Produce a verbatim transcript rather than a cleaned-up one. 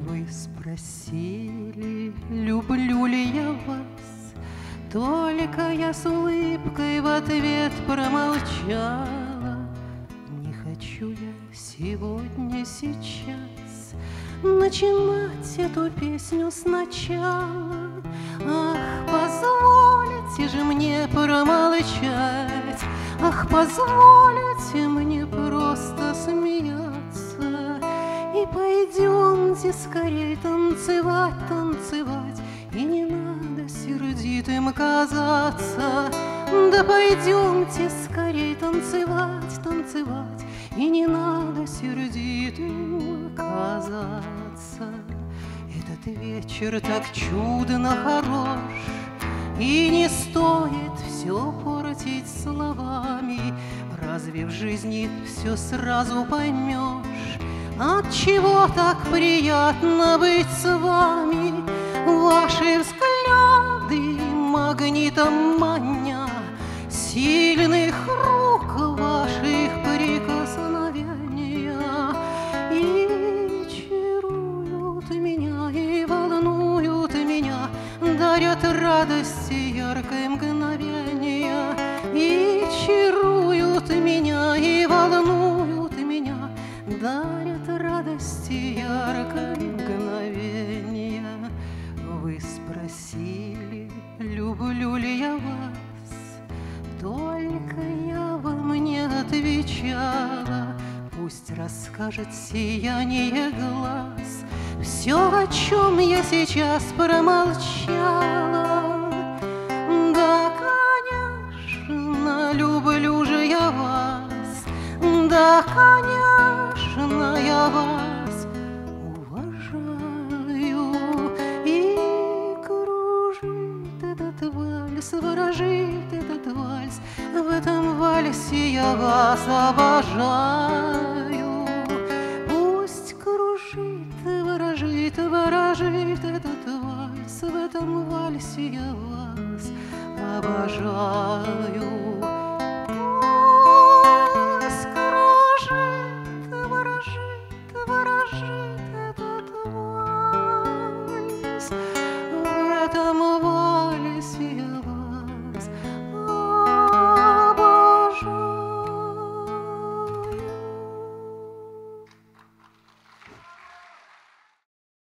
Вы спросили, люблю ли я вас, только я с улыбкой в ответ промолчала. Не хочу я сегодня, сейчас начинать эту песню сначала. Ах, позвольте же мне промолчать, ах, позвольте мне просто смеяться. И пойдемте скорей танцевать, танцевать, и не надо сердитым казаться. Да пойдемте скорей танцевать, танцевать, и не надо сердитым казаться. Этот вечер так чудно хорош, и не стоит все портить словами. Разве в жизни все сразу поймешь? Отчего так приятно быть с вами? Ваши взгляды магнитом маня, сильных рук ваших прикосновения и чаруют меня, и волнуют меня, дарят радости яркое мгновение. И чаруют меня, и волнуют меня, дарят радости яркое мгновение. Вы спросили, люблю ли я вас, только я вам не отвечала. Пусть расскажет сияние глаз все, о чем я сейчас промолчала. Да, конечно, люблю же я вас, да, конечно, я вас уважаю. И кружит этот вальс, ворожит этот вальс, в этом вальсе я вас обожаю. Пусть кружит, ворожит, ворожит этот вальс, в этом вальсе я вас обожаю. Пусть кружит, ворожит, ворожит этот вальс, в этом вальсе